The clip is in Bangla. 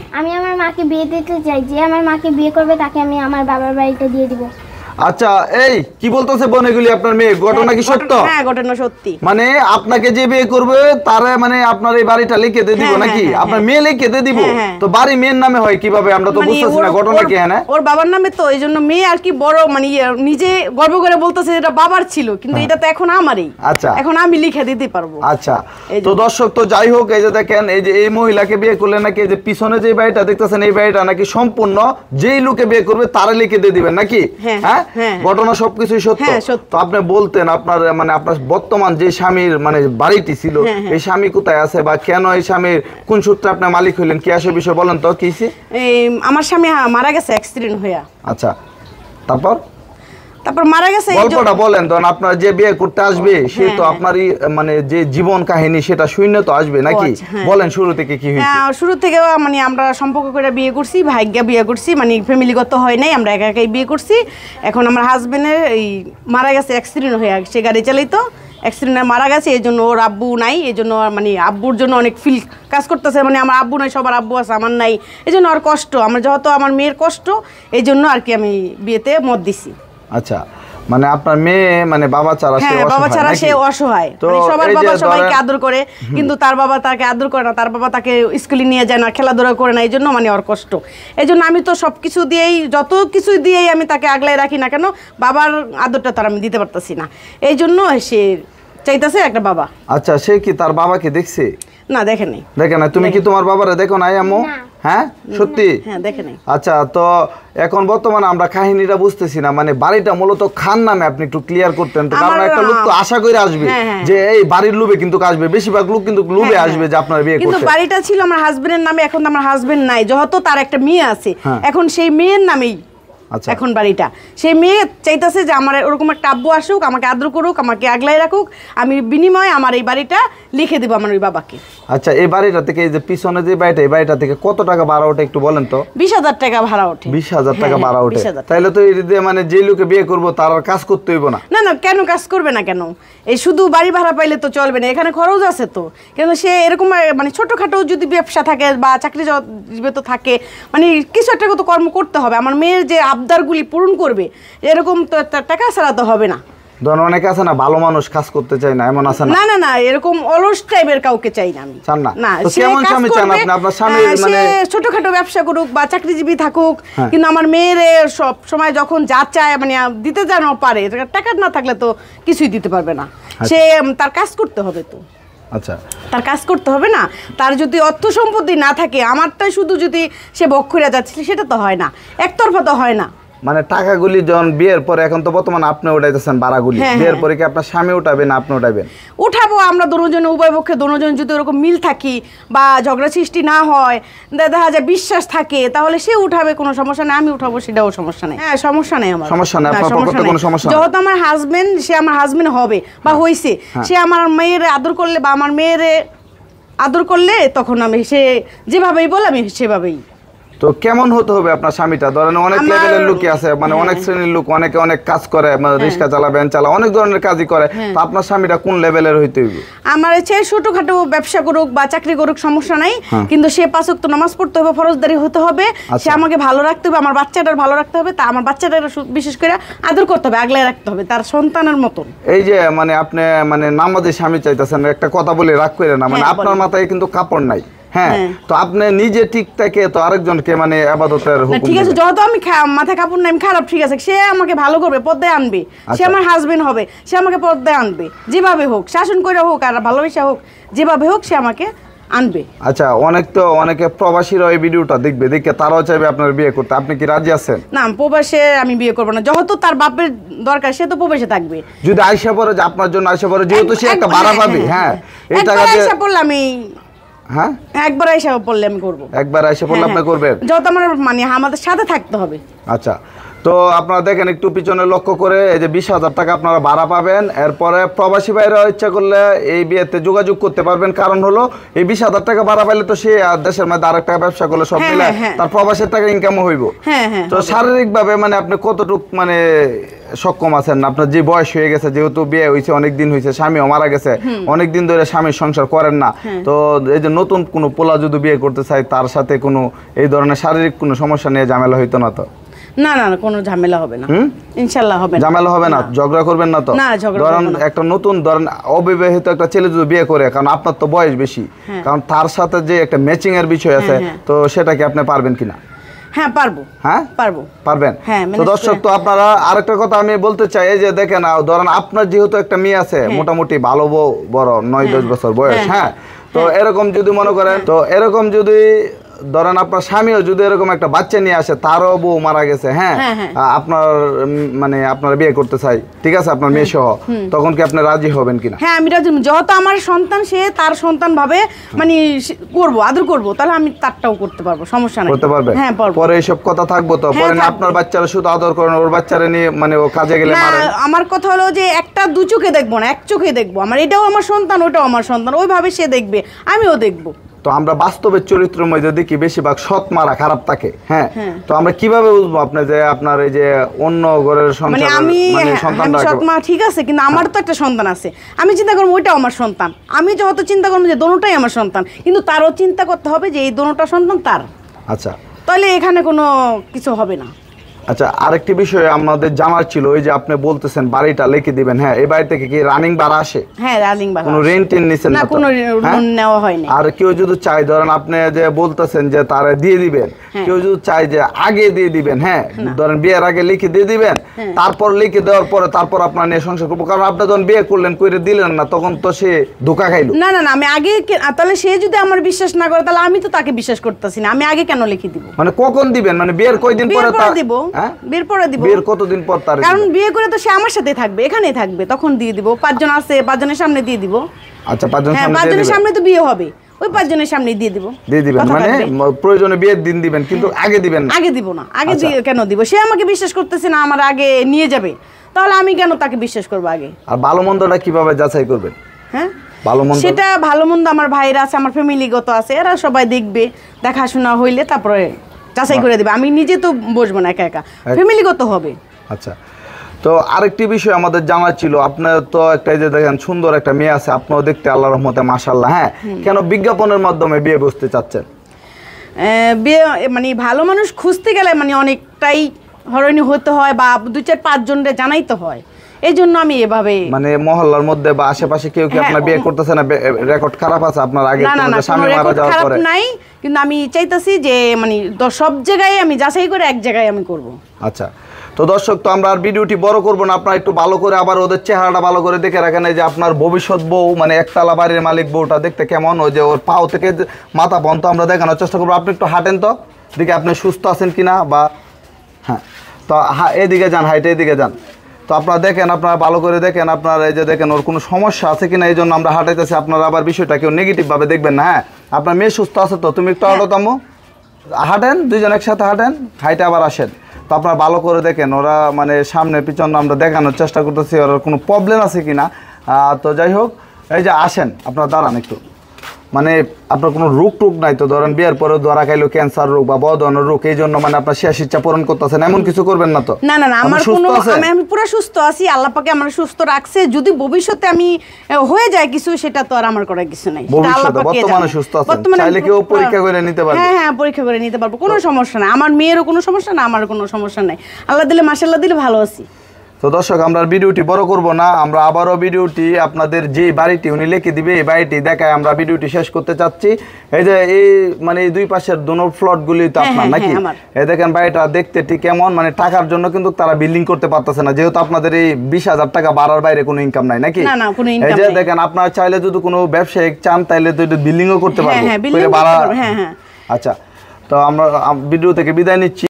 আমি আমার মাকে বিয়ে দিতে চাই, যে আমার মাকে বিয়ে করবে তাকে আমি আমার বাবার বাড়িতে দিয়ে দিব। আচ্ছা এই কি বলতেছে বোন, এগুলি আপনার মেয়ে, ঘটনা কি সত্য? হ্যাঁ ঘটনা সত্যি। মানে আপনাকে যে বিয়ে করবে তারা মানে আপনার এই বাড়িটা লিখে দিয়ে দিব নাকি? আপনার মেয়ে লিখে দিয়ে দিব? তো বাড়ি মেয়ের নামে হয় কিভাবে, আমরা তো বুঝতেছি না ঘটনা কি। হ্যাঁ ওর বাবার নামে, তো এইজন্য মেয়ে আর কি বড় মানে নিজে গর্ব করে বলতেছে এটা বাবার ছিল, কিন্তু এটা তো এখন আমারই। আচ্ছা এখন আমি লিখে দিতে পারবো। আচ্ছা তো দর্শক, তো যাই হোক, এই যে দেখেন এই যে এই মহিলাকে বিয়ে করলে নাকি এই যে পিছনে যে বাড়িটা দেখতেছেন এই বাড়িটা নাকি সম্পূর্ণ যেই লোকে বিয়ে করবে তারা লিখে দিয়ে দিবেন নাকি? হ্যাঁ ঘটনা সবকিছুই সত্য। তো আপনি বলতেন আপনার মানে আপনার বর্তমান যে স্বামীর মানে বাড়িটি ছিল এই স্বামী কোথায় আছে বা কেন এই স্বামীর কোন সূত্রে আপনি মালিক হইলেন, কি আসে বিষয় বলেন তো। কি আমার স্বামী মারা গেছে অ্যাক্সিডেন্ট হইয়া। আচ্ছা তারপর মারা গেছে, গল্পটা বলেন তো। আপনার যে বিয়ে করতে আসবে সে তো আপনারই মানে যে জীবন কাহিনী সেটা শুনে তো আসবে নাকি? বলেন শুরু থেকে কি হয়েছে। শুরু থেকে মানে আমরা সম্পর্ক করে বিয়ে করছি, ভাগ্যা বিয়ে করছি, মানে ফ্যামিলিগত হয় নাই, আমরা একা একাই বিয়ে করছি। এখন আমার হাজবেন্ডের এই মারা গেছে অ্যাক্সিডেন্ট হয়ে, সে গাড়ি চালাইতো, অ্যাক্সিডেন্টে মারা গেছে। এই জন্য ওর আব্বু নাই, এই জন্য মানে আব্বুর জন্য অনেক ফিল কাজ করতেছে, মানে আমার আব্বু নাই, সবার আব্বু আছে, আমার নাই, এই জন্য আর কষ্ট, আমার যেহেতু আমার মেয়ের কষ্ট, এই জন্য আর কি আমি বিয়েতে মত দিছি। আচ্ছা মানে আপনার মেয়ে মানে বাবা ছাড়া সে অসহায়, সবার বাবা সবাইকে আদর করে, কিন্তু তার বাবা তাকে আদর করে না, তার বাবা তাকে স্কুলে নিয়ে যায় না, খেলাধুলা করে না, এই জন্য মানে ওর কষ্ট। এই জন্য আমি তো সব কিছু দিয়েই, যত কিছু দিয়েই আমি তাকে আগলায় রাখি না কেন, বাবার আদরটা তার আমি দিতে পারতেছি না, এই জন্য সে চাইতেছে একটা বাবা। আচ্ছা সে কি তার বাবাকে দেখছে? না দেখে নাই। দেখে না? তুমি কি তোমার বাবারে দেখো নাই আম্মু? হ্যাঁ সত্যি? হ্যাঁ দেখে নাই। আচ্ছা তো এখন বর্তমানে আমরা কাহিনীটা বুঝতেছি না, মানে বাড়িটা মূলত খান নামে, আপনি একটু ক্লিয়ার করতেন তো, কারণ একটা লোক তো আশা করে আসবে যে এই বাড়ির লোভে কিন্তু আসবে, বেশিরভাগ লোক কিন্তু লোভে আসবে যে আপনার বিয়ে করতে। কিন্তু বাড়িটা ছিল আমার হাজবেন্ডের নামে, এখন আমার হাজবেন্ড নাই, যেহেতু তার একটা মেয়ে আছে, এখন সেই মেয়ের নামেই এখন বাড়িটা। সেই মেয়ে চাইতেছে যে আমার ওরকম একটা আব্বু আসুক, আমাকে আদর করুক, আমাকে আগলাই রাখুক, আমি বিনিময়ে আমার এই বাড়িটা লিখে দেবো আমার ওই বাবাকে। আচ্ছা এই বাড়িটা থেকে এই যে পিছনে যে বাড়িটা, এই বাড়িটা থেকে কত টাকা ভাড়া ওঠে একটু বলেন তো? 20,000 টাকা ভাড়া ওঠে। 20,000 টাকা ভাড়া ওঠে? তাহলে তো এই যে মানে যে লোকে বিয়ে করবো তার আর কাজ করতে হইব না? না না, কেন কাজ করবে না কেন? এই শুধু বাড়ি ভাড়া পাইলে তো চলবে না, এখানে খরচ আছে তো। কিন্তু সে এরকম মানে ছোটখাটো যদি ব্যবসা থাকে বা চাকরি তো থাকে, মানে কিছু একটা তো কর্ম করতে হবে, আমার মেয়ের যে আবদারগুলি পূরণ করবে, এরকম তো টাকা ছাড়া তো হবে না। ধরুন অনেকে আছে না ভালো মানুষ কাজ করতে চায় না, এমন আছে না? না না না, এরকম অলস টাইপের কাউকে চাই না আমি। চান না? না, তো কেমন স্বামী চান আপনি? আপনার স্বামী মানে ছোটখাটো ব্যবসা করুক বা চাকরিজীবী থাকুক, কিন্তু আমার মেয়ের সব সময় যখন যা চায় মানে দিতে যেন পারে, টাকা না থাকলে তো কিছুই দিতে পারবে না। সে তার কাজ করতে হবে তো। আচ্ছা তার কাজ করতে হবে না, তার যদি অর্থ সম্পত্তি না থাকে, আমারটাই শুধু যদি সে বক্ষরে যাচ্ছে সেটা তো হয় না, একতরফা তো হয় না। মানে টাকাগুলি যখন বিয়ের পরে, এখন তো বর্তমানে আপনি উঠাইতেছেন ভাড়াগুলি, বিয়ের পরে কি আপনার স্বামী উঠাবেন না আপনি উঠাবেন? উঠাবো আমরা দুজন, উভয় পক্ষে দুজন যদি ওরকম মিল থাকি বা ঝগড়া সৃষ্টি না হয়, দেখা যায় বিশ্বাস থাকে, তাহলে সে উঠাবে, কোনো সমস্যা নেই, আমি উঠাবো, সেটাও সমস্যা নেই। হ্যাঁ সমস্যা নেই আমার, সমস্যা নেই, আপনার পক্ষে কোনো সমস্যা নেই। যেহেতু আমার হাজবেন্ড, সে আমার হাজবেন্ড হবে বা হইছে, সে আমার মেয়ের আদর করলে বা আমার মেয়ের আদর করলে, তখন আমি সে যেভাবেই বলে আমি সেভাবেই। তো কেমন হতে হবে আপনার স্বামীটা? ধরেন অনেক লেভেলের লোকই আছে, মানে অনেক শ্রেণীর লোক, অনেকে অনেক কাজ করে, রিক্সা চালা, ভ্যান চালা, অনেক ধরনের কাজই করে, তো আপনার স্বামীটা কোন লেভেলের হইতে হইবে? আমার চেয়ে ছোটখাটো ব্যবসা করুক বা চাকরি করুক সমস্যা নাই, কিন্তু সে 5 ওয়াক্ত নামাজ পড়তে হবে, ফরজদারি হতে হবে, সে আমাকে ভালো রাখতে হবে, আমার বাচ্চাটার ভালো রাখতে হবে, তা আমার বাচ্চাটার বিশেষ করে আদর করতে হবে, আগলায় রাখতে হবে, তার সন্তানের মতন। এই যে মানে আপনি মানে নামাজি স্বামী চাইতেছেন, একটা কথা বলে রাগ করে না, মানে আপনার মাথায় কিন্তু কাপড় নাই, হ্যাঁ, তো আপনি নিজে ঠিক থাকে তো আরেকজনকে মানে ইবাদতের হুকুম। ঠিক আছে, যত আমি মাথায় কাপড় নাই, আমি খারাপ, ঠিক আছে, সে আমাকে ভালো করবে, পর্দায় আনবে, সে আমার হাজবেন্ড হবে, সে আমাকে পর্দায় আনবে, যেভাবে হোক, শাসন করে হোক আর ভালোবাসা হোক, যেভাবে হোক সে আমাকে আনবে। আচ্ছা অনেকে প্রবাসীরা এই ভিডিওটা দেখবে, দেখে তারাও চাইবে আপনার বিয়ে করতে, আপনি কি রাজি আছেন? না, প্রবাসে আমি বিয়ে করব না, যেহেতু তার বাপের দরকার, সে তো প্রবাসে থাকবে। যদি আয়সা পড়ে যে আপনার জন্য আয়সা পড়ে, যেহেতু সে একটা ভাড়া পাবে, হ্যাঁ, এই টাকা দিয়ে আয়সা পড়লে আমি, হ্যাঁ একবার আয়সা পড়লে আমি করব, একবার আয়সা পড়লে আপনি করবেন, যত আমার মানে আমাদের সাথে থাকতে হবে। আচ্ছা, তো আপনারা দেখেন একটু পিছনে লক্ষ্য করে, এই যে 20,000 টাকা আপনারা ভাড়া পাবেন, এরপরে প্রবাসী ভাইরা ইচ্ছা করলে এই বিয়েতে যোগাযোগ করতে পারবেন, কারণ হলো এই 20,000 টাকা ভাড়া পাইলে তো সে দেশের মধ্যে আরেক টাকা ব্যবসা করলে সব মিলে তার প্রবাসের টাকা ইনকামও হইব। তো শারীরিক ভাবে মানে আপনি কতটুক মানে সক্ষম আছেন, আপনার যে বয়স হয়ে গেছে, যেহেতু বিয়ে হয়েছে অনেক দিন হয়েছে, স্বামীও মারা গেছে, অনেক দিন ধরে স্বামীর সংসার করেন না, তো এই যে নতুন কোনো পোলা যদি বিয়ে করতে চাই তার সাথে কোনো এই ধরনের শারীরিক কোনো সমস্যা নিয়ে ঝামেলা হইতো না তো? না না কোনো ঝামেলা হবে না, ইনশাআল্লাহ হবে না। ঝামেলা হবে না, ঝগড়া করবেন না তো? না, ঝগড়া ধরেন একটা নতুন ধরেন অবিবাহিত একটা ছেলে যদি বিয়ে করে, কারণ আপনার তো বয়স বেশি, কারণ তার সাথে যে একটা ম্যাচিং এর বিষয় আছে, তো সেটা কি আপনি পারবেন কিনা? হ্যাঁ পারবো। হ্যাঁ পারবো, পারবেন। তো দর্শক, তো আপনারা আরেকটা কথা আমি বলতে চাই, এই যে দেখেন ধরেন আপনার যেহেতু একটা মেয়ে আছে মোটামুটি ভালো বড় 9-10 বছর বয়স, হ্যাঁ, তো এরকম যদি মনে করেন, তো এরকম যদি ধরেন আপনার স্বামীও যদি এরকম একটা বাচ্চা নিয়ে আসে, তারও বউ মারা গেছে, হ্যাঁ, আপনার মানে আপনার বিয়ে করতে চাই, ঠিক আছে, আপনার মেয়ে সহ, তখন কি আপনি রাজি হবেন কিনা? হ্যাঁ আমি রাজি, যেহেতু আমার সন্তান, সে তার সন্তান ভাবে মানে করব, আদর করব, তাহলে আমি তারটাও করতে পারবো, সমস্যা নাই। করতে পারবে? হ্যাঁ পারবো। পরে এইসব কথা থাকবো তো? পরে না আপনার বাচ্চারা শুধু আদর করেন, ওর বাচ্চারা নিয়ে মানে ও কাজে গেলে মারে? আমার কথা হলো যে একটা দু চোখে দেখবো না, এক চোখে দেখবো, আমার এটাও আমার সন্তান, ওটাও আমার সন্তান, ওইভাবে সে দেখবে, আমিও দেখবো। তো আমরা বাস্তবের চরিত্রের মধ্যে দেখি বেশিরভাগ সৎ মারা খারাপ থাকে, হ্যাঁ, তো আমরা কিভাবে বুঝবো আপনি যে আপনার এই যে অন্য ঘরের সন্তান, মানে আমি সৎ মা ঠিক আছে, কিন্তু আমার তো একটা সন্তান আছে, আমি চিন্তা করবো ওইটাও আমার সন্তান, আমি যত চিন্তা করবো যে দোনোটাই আমার সন্তান, কিন্তু তারও চিন্তা করতে হবে যে এই দোনোটা সন্তান তার। আচ্ছা, তাহলে এখানে কোনো কিছু হবে না। আচ্ছা, আরেকটি বিষয় আমাদের জানার ছিল, ওই যে আপনি বলতেছেন বাড়িটা লিখে দিবেন, হ্যাঁ, এই বাড়ি থেকে কি রানিং ভাড়া আসে? হ্যাঁ রানিং ভাড়া। কোনো রেন্ট নিছেন না? কোনো লোন নেওয়া হয়নি। আর কেউ যদি চাই, ধরেন আপনি যে বলতেছেন যে তারা দিয়ে দিবেন, কেউ যদি চাই যে আগে দিয়ে দিবেন, হ্যাঁ, ধরেন বিয়ের আগে লিখে দিয়ে দিবেন, তারপর লিখে দেওয়ার পরে তারপর আপনার নিয়ে সংসার করবো, কারণ আপনি যখন বিয়ে করলেন করে দিলেন না, তখন তো সে ধোঁকা খাইলো। না না না, আমি আগে, তাহলে সে যদি আমার বিশ্বাস না করে, তাহলে আমি তো তাকে বিশ্বাস করতেছি না, আমি আগে কেন লিখে দিব? মানে কখন দিবেন? মানে বিয়ের কয়দিন পরে দিব? বিয়ের পরে দিব। বিয়ের কতদিন পর? তার কারণ বিয়ে করে তো সে আমার সাথে থাকবে, এখানেই থাকবে, তখন দিয়ে দিব। 5 জন আছে, 5 জনের সামনে দিয়ে দিব। আচ্ছা, 5 জন সামনে? 5 জনের সামনে তো বিয়ে হবে, ওই 5 জনের সামনে দিয়ে দিব। দিয়ে দিবেন মানে প্রয়োজনে বিয়ের দিন দিবেন, কিন্তু আগে দিবেন না? আগে দিব না। আগে কেন দিব? সে আমাকে বিশ্বাস করতেছে না, আমার আগে নিয়ে যাবে, তাহলে আমি কেন তাকে বিশ্বাস করব আগে? আর ভালো মন্দটা কিভাবে যাচাই করবেন? হ্যাঁ, ভালো মন্দ সেটা ভালো মন্দ আমার ভাইরা আছে, আমার ফ্যামিলিগত আছে, এরা সবাই দেখবে, দেখাশোনা হইলে তারপরে যাচাই করে দিবে। আমি নিজে তো বসবো না একা একা, ফ্যামিলিগত হবে। আচ্ছা, তো আরেকটি বিষয় আমাদের জানা ছিল, আপনার তো একটা যে দেখেন সুন্দর একটা মেয়ে আছে, আপনিও দেখতে আল্লাহর রহমতে মাশাআল্লাহ, হ্যাঁ, কেন বিজ্ঞাপনের মাধ্যমে বিয়ে বসতে চাচ্ছেন? বিয়ে মানে ভালো মানুষ খুঁজতে গেলে মানে অনেকটাই হয়রানি হতে হয়, বা 2-4-5 জনরে জানাইতে হয়, এই জন্য আমি এভাবে মানে মহল্লার মধ্যে বা আশেপাশে কেউ কি আপনার বিয়ে করতেছে না? রেকর্ড খারাপ আছে আপনার আগে? না না না, স্বামী মারা যাওয়ার পরে? নাই, কিন্তু আমি চাইতাছি যে মানে সব জায়গায় আমি যাচাই করে এক জায়গায় আমি করব। আচ্ছা, তো দর্শক, তো আমরা আর ভিডিওটি বড় করব না, আপনারা একটু ভালো করে আবার ওদের চেহারাটা ভালো করে দেখে রাখেন, এই যে আপনার ভবিষ্যৎ বউ, মানে একতলা বাড়ির মালিক বউটা দেখতে কেমন, ওই যে ওর পাও থেকে মাথা পর্যন্ত আমরা দেখানোর চেষ্টা করবো। আপনি একটু হাঁটেন তো, দেখি আপনি সুস্থ আছেন কিনা, বা হ্যাঁ, তো এদিকে যান, হাইটে এদিকে যান, তো আপনারা দেখেন, আপনারা ভালো করে দেখেন, আপনার এই যে দেখেন ওর কোনো সমস্যা আছে কিনা, এই জন্য আমরা হাঁটাইতেছি। আপনারা আবার বিষয়টা কেউ নেগেটিভভাবে দেখবেন না, হ্যাঁ, আপনার মেয়ে সুস্থ আছে তো? তুমি একটু হাঁটো তাম্মু, হাঁটেন, 2 জন একসাথে হাঁটেন, হাইটে আবার আসেন। তো আপনারা ভালো করে দেখেন, ওরা মানে সামনে পিছনে আমরা দেখানোর চেষ্টা করতেছি ওর কোনো প্রবলেম আছে কিনা। তো যাই হোক, এই যে আসেন, আপনারা দাঁড়ান একটু, মানে আপনার কোনো রোগ টোগ নাই তো? ধরেন বিয়ের পরে ধরা খাইলো ক্যান্সার রোগ বা বড় ধরনের রোগ, এই জন্য মানে আপনার শেষ ইচ্ছা পূরণ করতেছেন, এমন কিছু করবেন না তো? না না না, আমার কোনো, আমি পুরো সুস্থ আছি, আল্লাহ পাকে আমার সুস্থ রাখছে। যদি ভবিষ্যতে আমি হয়ে যায় কিছু, সেটা তো আর আমার করার কিছু নাই, আল্লাহ পাকে। বর্তমানে সুস্থ আছেন, চাইলে কেউ পরীক্ষা করে নিতে পারবে? হ্যাঁ হ্যাঁ, পরীক্ষা করে নিতে পারবো, কোনো সমস্যা নাই। আমার মেয়েরও কোনো সমস্যা না, আমারও কোনো সমস্যা নাই, আল্লাহ দিলে মাশাআল্লাহ দিলে ভালো আছি। তো দর্শক, আমরা ভিডিওটি বড় করব না, আমরা আবারও ভিডিওটি আপনাদের যে বাড়িটি উনি লিখে দিবে এই বাড়িটি দেখায় আমরা ভিডিওটি শেষ করতে চাচ্ছি। এই যে এই মানে এই দুই পাশের দোনো ফ্লটগুলি তো আপনার নাকি? এই দেখেন বাড়িটা দেখতে ঠিক কেমন, মানে টাকার জন্য কিন্তু তারা বিল্ডিং করতে পারতেছে না, যেহেতু আপনাদের এই 20,000 টাকা বাড়ার বাইরে কোনো ইনকাম নাই নাকি? এই যে দেখেন, আপনারা চাইলে যদি কোনো ব্যবসায়িক চান তাইলে তো বিল্ডিংও করতে পারবেন। আচ্ছা, তো আমরা ভিডিও থেকে বিদায় নিচ্ছি।